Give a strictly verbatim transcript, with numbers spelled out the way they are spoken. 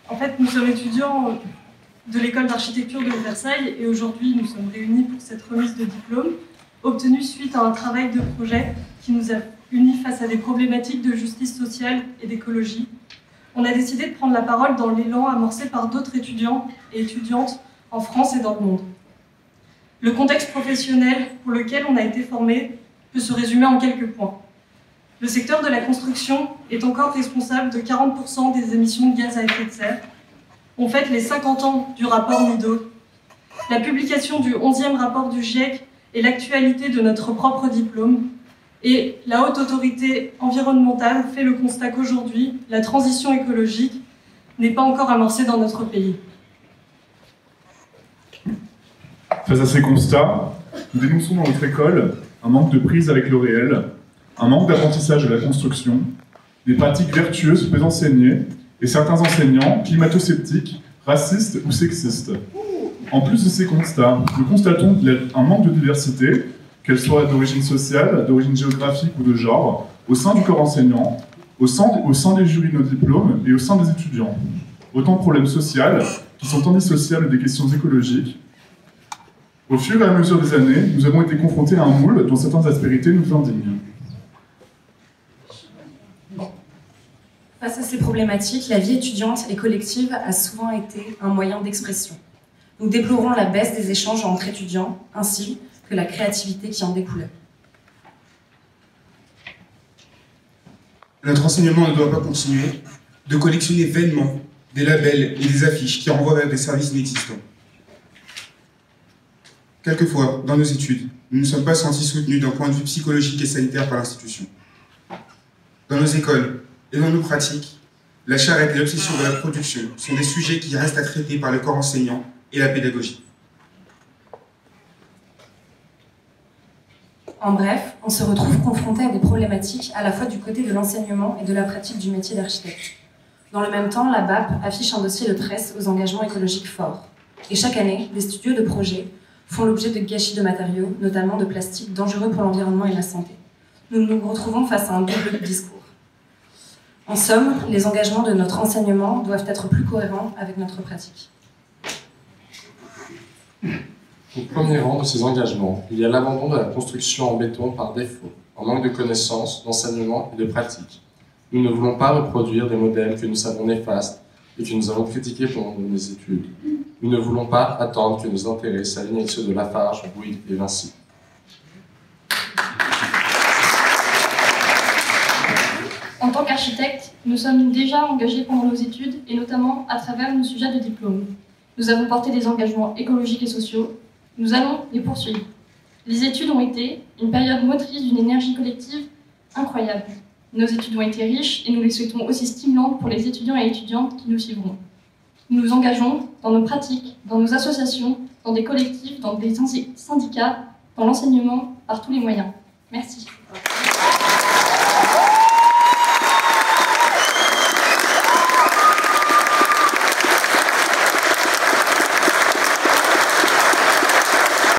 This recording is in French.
En fait, nous sommes étudiants de l'école d'architecture de Versailles et aujourd'hui nous sommes réunis pour cette remise de diplôme obtenue suite à un travail de projet qui nous a unis face à des problématiques de justice sociale et d'écologie. On a décidé de prendre la parole dans l'élan amorcé par d'autres étudiants et étudiantes en France et dans le monde. Le contexte professionnel pour lequel on a été formé peut se résumer en quelques points. Le secteur de la construction est encore responsable de quarante pour cent des émissions de gaz à effet de serre. On fête les cinquante ans du rapport Nidau. La publication du onzième rapport du GIEC est l'actualité de notre propre diplôme. Et la haute autorité environnementale fait le constat qu'aujourd'hui, la transition écologique n'est pas encore amorcée dans notre pays. Face à ces constats, nous dénonçons dans notre école un manque de prise avec le réel, un manque d'apprentissage de la construction, des pratiques vertueuses peu enseignées et certains enseignants climato-sceptiques, racistes ou sexistes. En plus de ces constats, nous constatons qu'il y a un manque de diversité, qu'elle soit d'origine sociale, d'origine géographique ou de genre, au sein du corps enseignant, au sein, au sein des jurys de nos diplômes et au sein des étudiants. Autant de problèmes sociaux qui sont indissociables des questions écologiques. Au fur et à mesure des années, nous avons été confrontés à un moule dont certaines aspérités nous indignent. Face à ces problématiques, la vie étudiante et collective a souvent été un moyen d'expression. Nous déplorons la baisse des échanges entre étudiants, ainsi que la créativité qui en découlait. Notre enseignement ne doit pas continuer de collectionner vainement des labels et des affiches qui renvoient vers des services inexistants. Quelquefois, dans nos études, nous ne nous sommes pas sentis soutenus d'un point de vue psychologique et sanitaire par l'institution. Dans nos écoles et dans nos pratiques, la charrette et l'obsession de la production sont des sujets qui restent à traiter par le corps enseignant et la pédagogie. En bref, on se retrouve confronté à des problématiques à la fois du côté de l'enseignement et de la pratique du métier d'architecte. Dans le même temps, la B A P affiche un dossier de presse aux engagements écologiques forts. Et chaque année, des studios de projets font l'objet de gâchis de matériaux, notamment de plastique dangereux pour l'environnement et la santé. Nous nous retrouvons face à un double discours. En somme, les engagements de notre enseignement doivent être plus cohérents avec notre pratique. Au premier rang de ces engagements, il y a l'abandon de la construction en béton par défaut, en manque de connaissances, d'enseignement et de pratique. Nous ne voulons pas reproduire des modèles que nous savons néfastes et que nous avons critiqués pendant nos études. Nous ne voulons pas attendre que nos intérêts s'alignent avec ceux de Lafarge, Bouygues et Vinci. En tant qu'architectes, nous sommes déjà engagés pendant nos études et notamment à travers nos sujets de diplôme. Nous avons porté des engagements écologiques et sociaux. Nous allons les poursuivre. Les études ont été une période motrice d'une énergie collective incroyable. Nos études ont été riches et nous les souhaitons aussi stimulantes pour les étudiants et étudiantes qui nous suivront. Nous nous engageons dans nos pratiques, dans nos associations, dans des collectifs, dans des syndicats, dans l'enseignement, par tous les moyens. Merci.